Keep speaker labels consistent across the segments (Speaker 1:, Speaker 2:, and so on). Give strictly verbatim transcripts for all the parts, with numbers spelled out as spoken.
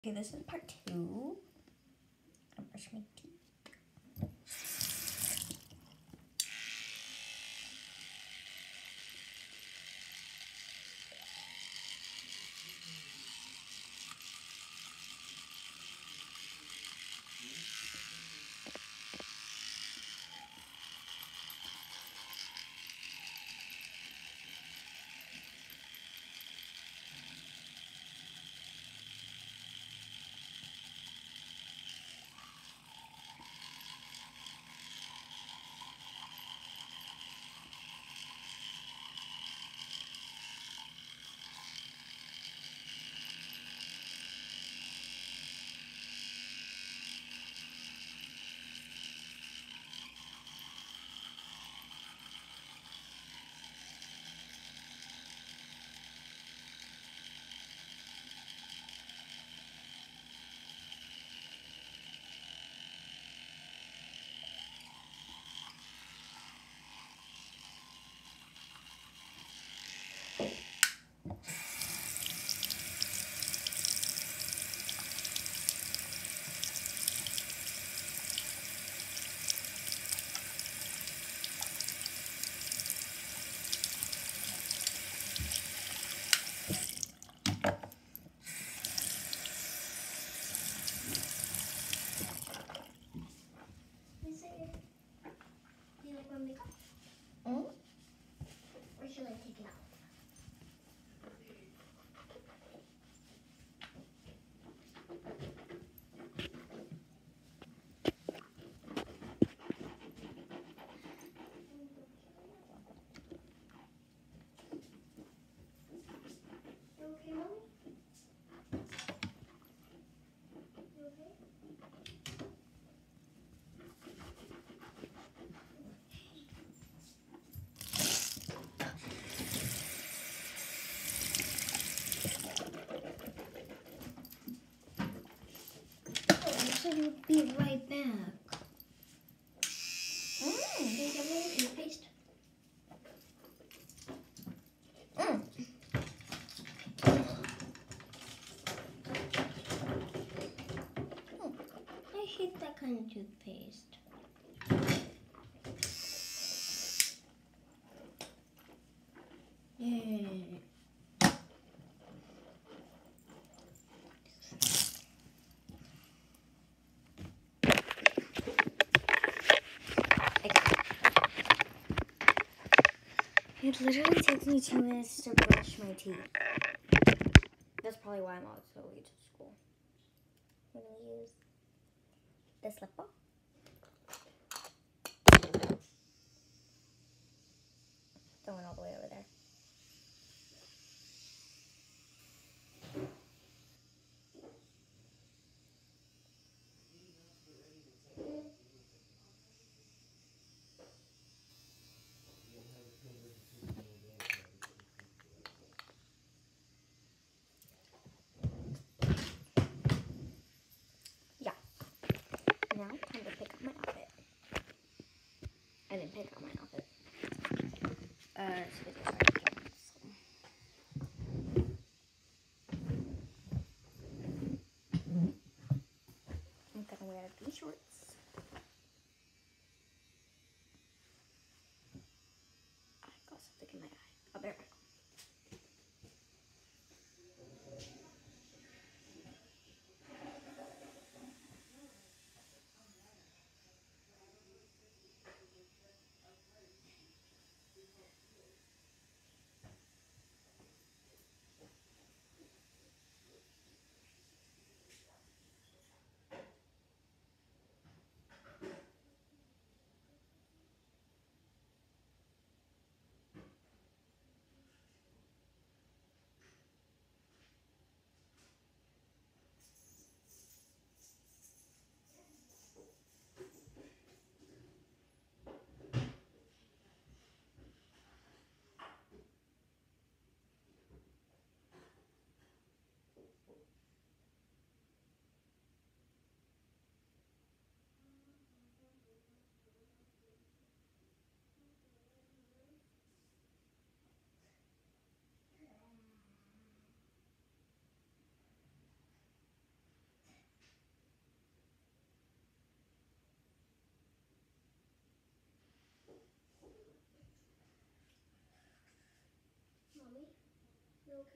Speaker 1: Okay, this is part two. I brush my teeth. Mm? Or should I take it out? You okay, Mommy? You okay? Oh, you said you'd be right back. Mm. Can you get me the toothpaste? Mm. Mm. I hate that kind of toothpaste. Yay. It literally takes me two minutes to brush my teeth. That's probably why I'm out so late to school. I'm gonna use this lip balm. That went all the way over there. Yeah. Now, time to pick up my outfit. I didn't pick out my outfit. Uh, it's video started. I'm gonna wear these shorts. I got something in my eye. I'll be right back.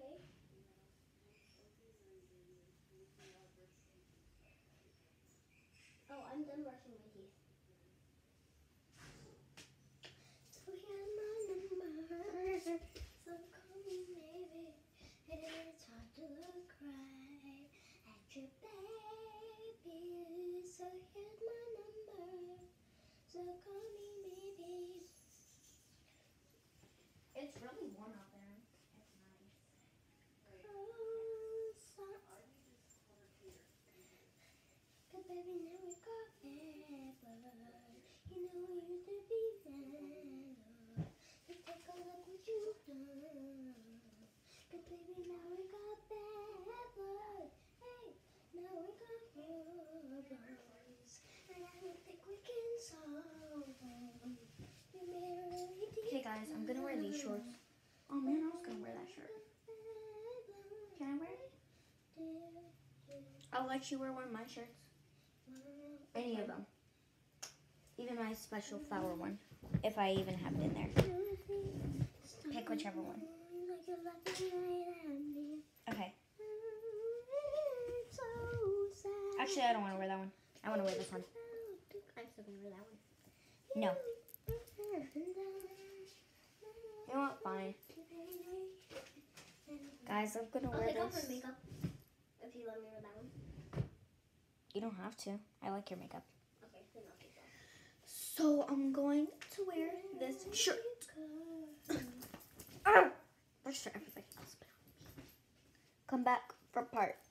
Speaker 1: Okay. Oh, I'm done brushing my teeth. So here's my number. So call me maybe. It's hard to cry at your baby. So here's my number. So call me maybe. It's really warm out there. It's nice. Oh, so. Cause baby, now we got there, but you know we used to be friends. Just take a look what you've done. Cause baby, now we got bad blood. Hey, now we got problems, and I don't think we can solve them. You made a really deep. Okay, guys, I'm gonna wear these shorts. Oh man, I was gonna wear that shirt. Can I wear it? I'll let you wear one of my shirts. Any of them. Even my special flower one. If I even have it in there. Pick whichever one. Okay. Actually, I don't want to wear that one. I want to wear this one. I'm still going to wear that one. No. You know what? Fine. Guys, I'm going to wear
Speaker 2: I'll
Speaker 1: this.
Speaker 2: take off my makeup if you let me wear that one.
Speaker 1: You don't have to. I like your makeup.
Speaker 2: Okay, then I'll take it off.
Speaker 1: So I'm going to wear this shirt. Ah! Brush for everybody else. Come back for part